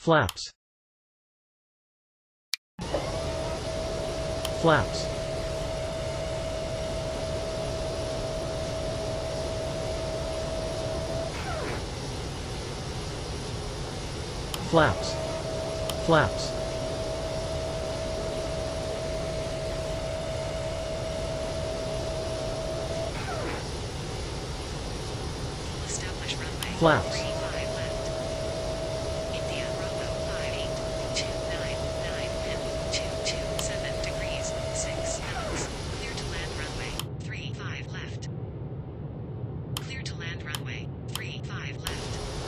Flaps. Flaps. Flaps. Flaps. Establish runway. Flaps. 35 left. India Bravo 58299, wind 227 degrees, 6 knots. Clear to land runway 35 left. Clear to land runway 35 left.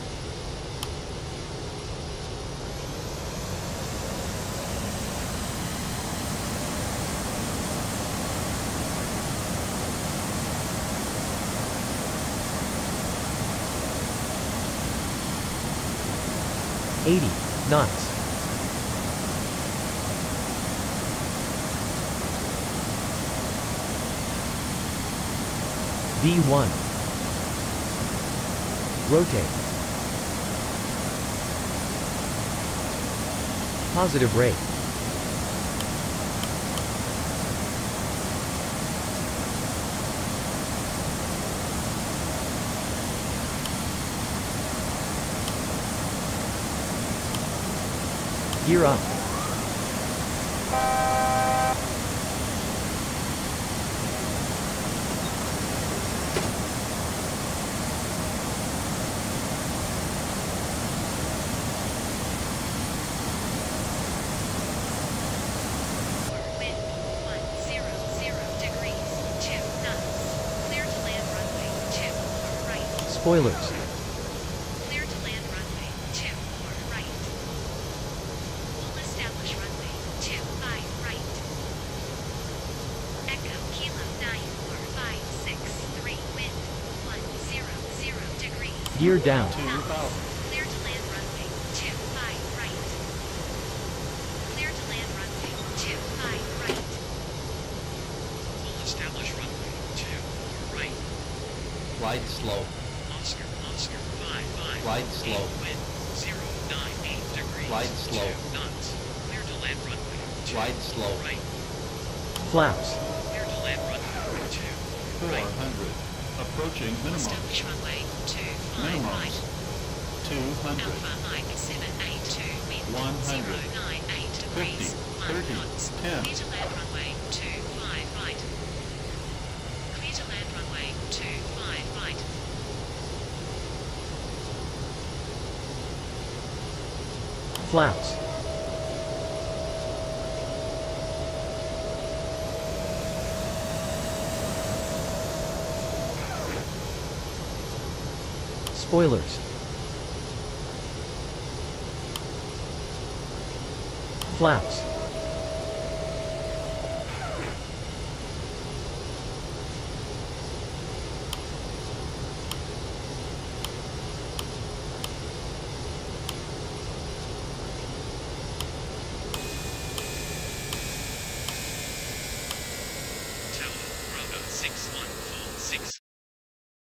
Knots. V1. Rotate. Positive rate. Gear up. Wind 100 degrees, 2 knots. Clear to land runway 24 right. Spoilers. Clear to land runway 24 right. Full establish runway 25 right. Echo Kilo 94563, wind 100 degrees. Gear down. Knots. Clear to land runway 25 right. Clear to land runway 25 right. Full establish runway 24 right. Glide slow. Oscar 55. Glide slow. Wind 098 degrees. Glide slow. 2 knots. Clear to land runway 2 Glide slow. right. Flaps. Clear to land runway 2 right. 400. Approaching minimum. Establish runway 25 Minimum. right. 200. Alpha Mike 782, wind 100. 098 degrees. 50, 1 30, knots. 10. Clear to land runway 25 right. Clear to land runway 25 right. Flaps. Spoilers. Flaps.